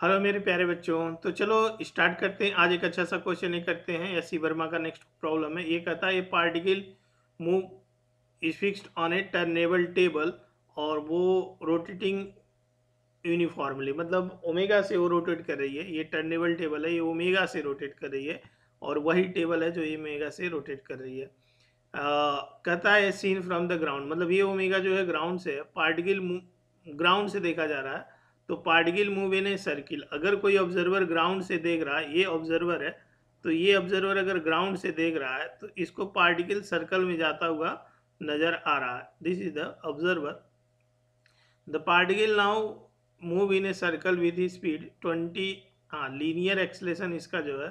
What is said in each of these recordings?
Hello मेरे प्यारे बच्चों। तो चलो स्टार्ट करते हैं। आज एक अच्छा सा क्वेश्चन ये करते हैं। एस सी वर्मा का नेक्स्ट प्रॉब्लम है। ये कहता है ये particle move is fixed on a turnable table और वो रोटेटिंग यूनिफॉर्मली, मतलब ओमेगा से वो रोटेट कर रही है। ये टर्नेबल टेबल है, ये ओमेगा से रोटेट कर रही है और वही टेबल है जो ये ओमेगा से रोटेट कर रही है। कहता है सीन फ्रॉम द ग्राउंड, मतलब ये ओमेगा जो है ग्राउंड से है, पार्टिकल ग्राउंड से देखा जा रहा है। तो particle move in a circle, अगर कोई ऑब्जर्वर ग्राउंड से देख रहा है, ये ऑब्जर्वर है, तो ये ऑब्जर्वर अगर ग्राउंड से देख रहा है तो इसको पार्टिकल सर्कल में जाता हुआ नजर आ रहा है। This is the observer. The particle now move in a circle with speed 20। हाँ, लीनियर एक्सलेशन इसका जो है,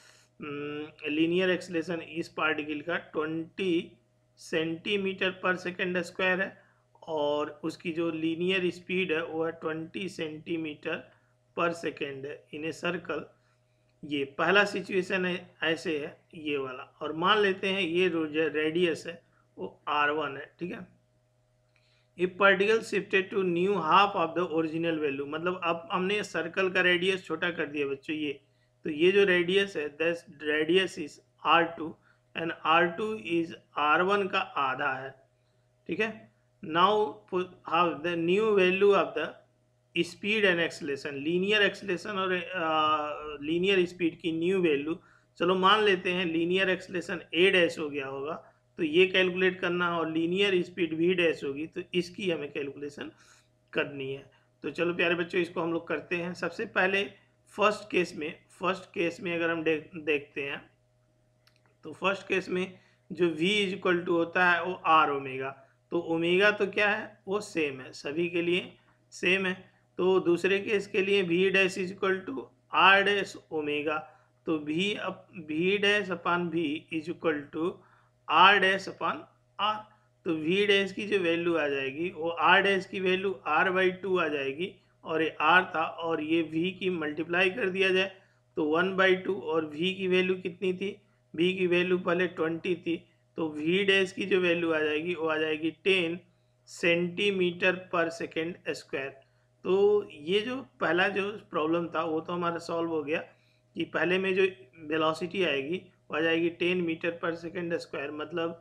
लीनियर एक्सलेशन इस पार्टिकल का 20 सेंटीमीटर पर सेकेंड स्क्वायर है और उसकी जो लीनियर स्पीड है वो है 20 सेंटीमीटर पर सेकेंड है इन ए सर्कल। ये पहला सिचुएशन है, ऐसे है ये वाला। और मान लेते हैं ये जो रेडियस है वो R1 है, ठीक है। If particle shifted to new half of the original value, मतलब अब हमने सर्कल का रेडियस छोटा कर दिया बच्चों। ये तो ये जो रेडियस है, that radius is R2 and R2 is R1 का आधा है, ठीक है। Now how the new value of the speed and acceleration, linear acceleration और लीनियर स्पीड की न्यू वैल्यू। चलो मान लेते हैं लीनियर एक्सलेशन a डैश हो गया होगा, तो ये कैलकुलेट करना, और लीनियर स्पीड v डैश होगी तो इसकी हमें कैलकुलेशन करनी है। तो चलो प्यारे बच्चों, इसको हम लोग करते हैं। सबसे पहले फर्स्ट केस में अगर हम देखते हैं तो फर्स्ट केस में जो v इज इक्वल टू होता है वो r ओमेगा। तो ओमेगा तो क्या है, वो सेम है, सभी के लिए सेम है। तो दूसरे केस के लिए v dash is equal to r dash omega. तो v dash upon v is equal to r dash upon r। तो v डैश की जो वैल्यू आ जाएगी वो r डैश की वैल्यू r/2 आ जाएगी, और ये r था और ये v की मल्टीप्लाई कर दिया जाए तो 1/2, और v की वैल्यू कितनी थी, v की वैल्यू पहले 20 थी, तो v डैश की जो वैल्यू आ जाएगी वो आ जाएगी 10 सेंटीमीटर पर सेकेंड स्क्वायर। तो ये जो पहला जो प्रॉब्लम था वो तो हमारा सॉल्व हो गया कि पहले में जो वेलोसिटी आएगी वो आ जाएगी 10 मीटर पर सेकेंड स्क्वायर। मतलब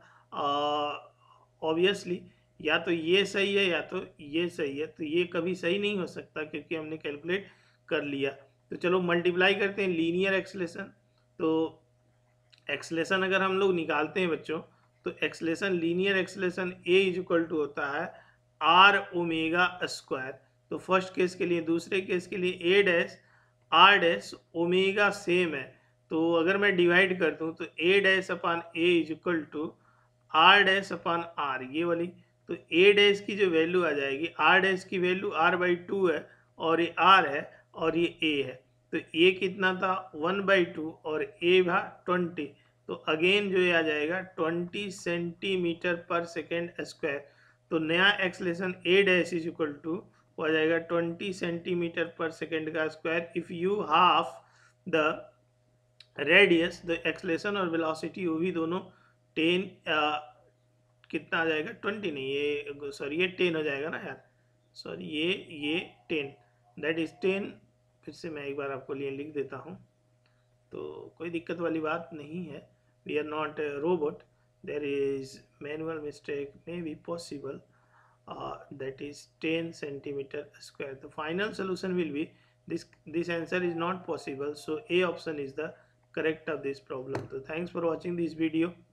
ऑब्वियसली या तो ये सही है या तो ये सही है, तो ये कभी सही नहीं हो सकता क्योंकि हमने कैलकुलेट कर लिया। तो चलो मल्टीप्लाई करते हैं लीनियर एक्सलेशन। तो एक्सलेशन अगर हम लोग निकालते हैं बच्चों, तो acceleration linear acceleration A is equal to होता है आर ओमेगा स्क्वायर। तो फर्स्ट केस के लिए, दूसरे केस के लिए A dash R dash omega same है, तो अगर मैं डिवाइड कर दूं तो A dash upon A is equal to R dash upon R, ये वाली। तो ए डैश की जो वैल्यू आ जाएगी, आर डैश की वैल्यू r/2 है और ये r है और ये a है। तो a कितना था 1/2 और a था 20। तो अगेन जो ये आ जाएगा 20 सेंटीमीटर पर सेकेंड स्क्वायर। तो नया acceleration a dash is equal to हो जाएगा 20 सेंटीमीटर पर सेकेंड का square. If you half the radius, the acceleration और वेलोसिटी वो भी दोनों 10 कितना आ जाएगा, 20 नहीं, ये सॉरी ये 10 हो जाएगा ना यार, सॉरी ये 10, दैट इज 10। फिर से मैं एक बार आपको लिए लिख देता हूँ, तो कोई दिक्कत वाली बात नहीं है। We are not robot, there is manual mistake may be possible, that is 10 centimeter square. The final solution will be this answer is not possible, so A option is the correct of this problem. So thanks for watching this video.